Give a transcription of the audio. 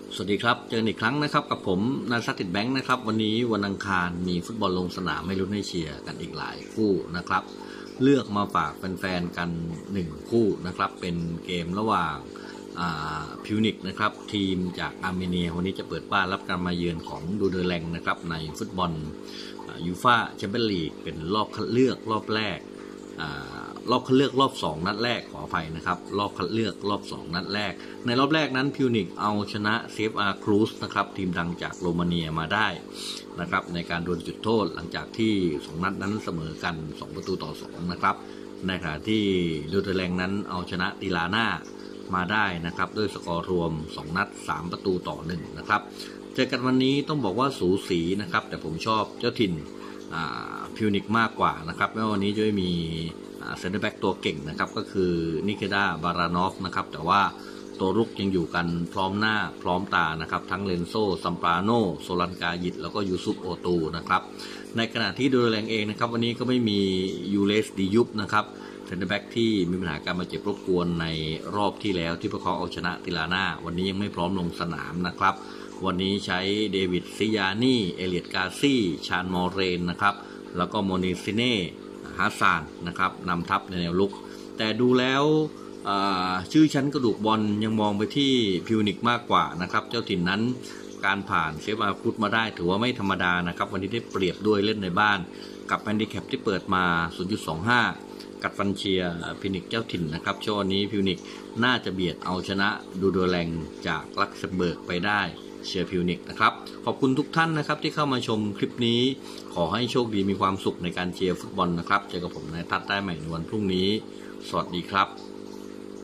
สวัสดีครับเจออีกครั้งนะครับกับผมนันทติดแบงค์นะครับวันนี้วันอังคารมีฟุตบอลลงสนามให้ลุ้นให้เชียร์กันอีกหลายคู่นะครับเลือกมาฝากแฟนๆกัน1คู่นะครับเป็นเกมระหว่างพิวนิกนะครับทีมจากอาร์เมเนียวันนี้จะเปิดบ้านรับการมาเยือนของดูเดอร์แลงนะครับในฟุตบอลยูฟ่าแชมเปี้ยนลีกเป็นรอบคัดเลือกรอบแรกรอบคัดเลือกรอบ2นัดแรกขออภัยนะครับรอบคัดเลือกรอบ2นัดแรกในรอบแรกนั้นพิวนิกเอาชนะ CFR Cluj นะครับทีมดังจากโรมาเนียมาได้นะครับในการดวลจุดโทษหลังจากที่2นัดนั้นเสมอกัน2-2นะครับในขณะที่ดูเดอร์แลงนั้นเอาชนะติลาน่ามาได้นะครับด้วยสกอร์รวม2นัด3-1นะครับเจอกันวันนี้ต้องบอกว่าสูสีนะครับแต่ผมชอบเจ้าถิ่นพิวนิกมากกว่านะครับแม้วันนี้จะไม่มีเซนเตอร์แบ็กตัวเก่งนะครับก็คือนิเคดาบารานอฟนะครับแต่ว่าตัวรุกยังอยู่กันพร้อมหน้าพร้อมตานะครับทั้งเลนโซซัมปราโนโซลันกายิตแล้วก็ยูซุปโอตูนะครับในขณะที่ดูแลงเองนะครับวันนี้ก็ไม่มียูเลสดิยุบนะครับเซนเตอร์แบ็กที่มีปัญหาการบาดเจ็บรบกวนในรอบที่แล้วที่พวกเขาเอาชนะติลาน่าวันนี้ยังไม่พร้อมลงสนามนะครับวันนี้ใช้เดวิดซิยานี่เอเลียดกาซี่ชานมอเรนนะครับแล้วก็โมนิซิเน่ฮัสซานนะครับนำทัพในแนวลุกแต่ดูแล้วชื่อชั้นกระดูกบอลยังมองไปที่พิวนิกมากกว่านะครับเจ้าถิ่นนั้นการผ่านเซฟอาคุดมาได้ถือว่าไม่ธรรมดานะครับวันนี้ได้เปรียบด้วยเล่นในบ้านกับแฮนดิแคปที่เปิดมา 0.25 กัดฟันเชียร์พิวนิกเจ้าถิ่นนะครับช่วงนี้พิวนิกน่าจะเบียดเอาชนะดูโดแลงจากลักเซมเบิร์กไปได้เชียร์พิวนิกนะครับขอบคุณทุกท่านนะครับที่เข้ามาชมคลิปนี้ขอให้โชคดีมีความสุขในการเชียร์ฟุตบอลนะครับเจอกับผมในทัดได้ใหม่ในวันพรุ่งนี้สวัสดีครับ